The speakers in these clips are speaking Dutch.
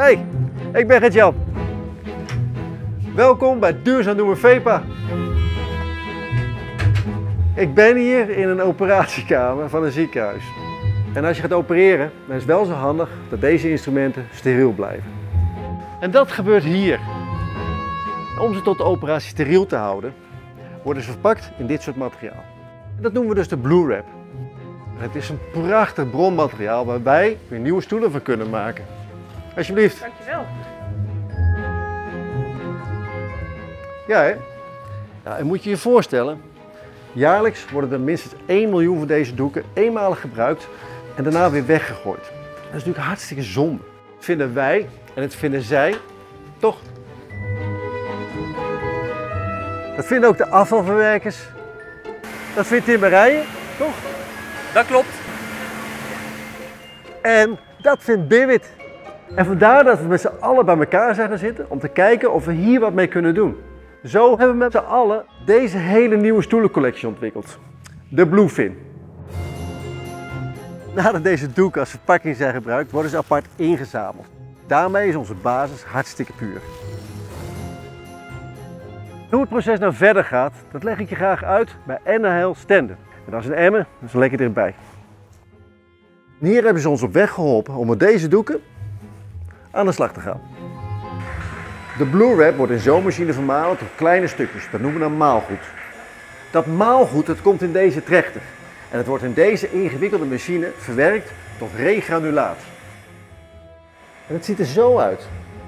Hey, ik ben Gert-Jan. Welkom bij Duurzaam Doen we VEPA. Ik ben hier in een operatiekamer van een ziekenhuis. En als je gaat opereren, dan is het wel zo handig dat deze instrumenten steriel blijven. En dat gebeurt hier. Om ze tot de operatie steriel te houden, worden ze verpakt in dit soort materiaal. En dat noemen we dus de Blue Wrap. Het is een prachtig bronmateriaal waar wij weer nieuwe stoelen van kunnen maken. Alsjeblieft. Dankjewel. Ja, hè? Ja, en moet je je voorstellen, jaarlijks worden er minstens 1 miljoen van deze doeken eenmalig gebruikt en daarna weer weggegooid. Dat is natuurlijk hartstikke zonde. Dat vinden wij en het vinden zij toch. Dat vinden ook de afvalverwerkers. Dat vindt timmerijen, toch? Dat klopt. En dat vindt Birwit. En vandaar dat we met z'n allen bij elkaar zijn gaan zitten om te kijken of we hier wat mee kunnen doen. Zo hebben we met z'n allen deze hele nieuwe stoelencollectie ontwikkeld. De Bluefin. Nadat deze doeken als verpakking zijn gebruikt, worden ze apart ingezameld. Daarmee is onze basis hartstikke puur. Hoe het proces nou verder gaat, dat leg ik je graag uit bij NHL Stenden. En dat is een emmer, dat is lekker erbij. En hier hebben ze ons op weg geholpen om met deze doeken aan de slag te gaan. De Blue Wrap wordt in zo'n machine vermalen tot kleine stukjes, dat noemen we dan maalgoed. Dat maalgoed dat komt in deze trechter en het wordt in deze ingewikkelde machine verwerkt tot regranulaat. En het ziet er zo uit.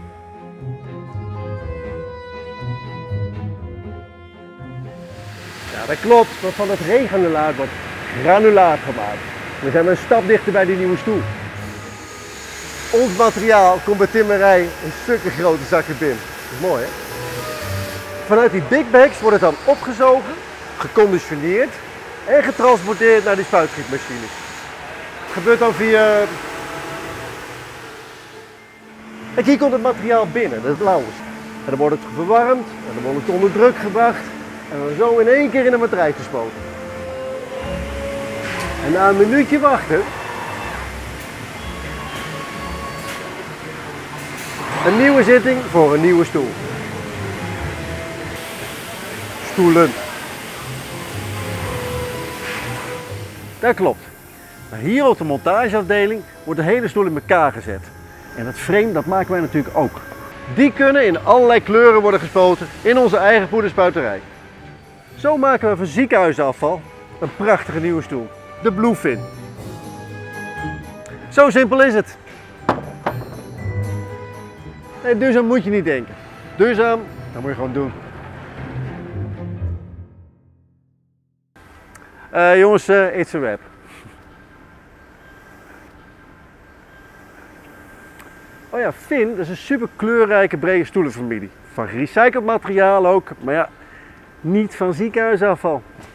Ja, dat klopt, want van het regranulaat wordt granulaat gemaakt. We zijn een stap dichter bij die nieuwe stoel. Ons materiaal komt bij timmerij in stukken grote zakken binnen. Dat is mooi, hè? Vanuit die big bags wordt het dan opgezogen, geconditioneerd en getransporteerd naar die spuitschietmachines. Het gebeurt dan via... Kijk, hier komt het materiaal binnen, dat is lauwers. En dan wordt het verwarmd en dan wordt het onder druk gebracht en dan zo in één keer in een matrijs gespoten. En na een minuutje wachten, een nieuwe zitting voor een nieuwe stoel. Stoelen. Dat klopt. Maar hier op de montageafdeling wordt de hele stoel in elkaar gezet. En dat frame dat maken wij natuurlijk ook. Die kunnen in allerlei kleuren worden gespoten in onze eigen poederspuiterij. Zo maken we van ziekenhuisafval een prachtige nieuwe stoel. De Bluefin. Zo simpel is het. Nee, duurzaam moet je niet denken. Duurzaam, dat moet je gewoon doen. Jongens, it's a wrap. Oh ja, Fin, dat is een super kleurrijke brede stoelenfamilie. Van gerecycled materiaal ook, maar ja, niet van ziekenhuisafval.